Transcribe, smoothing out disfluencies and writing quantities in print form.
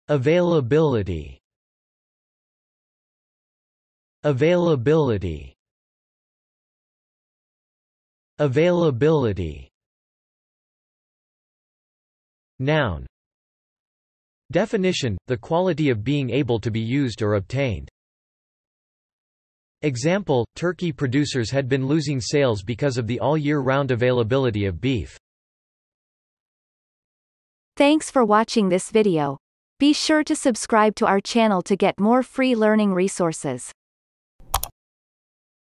Availability. Availability. Availability. Noun. Definition: the quality of being able to be used or obtained. Example: turkey producers had been losing sales because of the all-year-round availability of beef. Thanks for watching this video. Be sure to subscribe to our channel to get more free learning resources.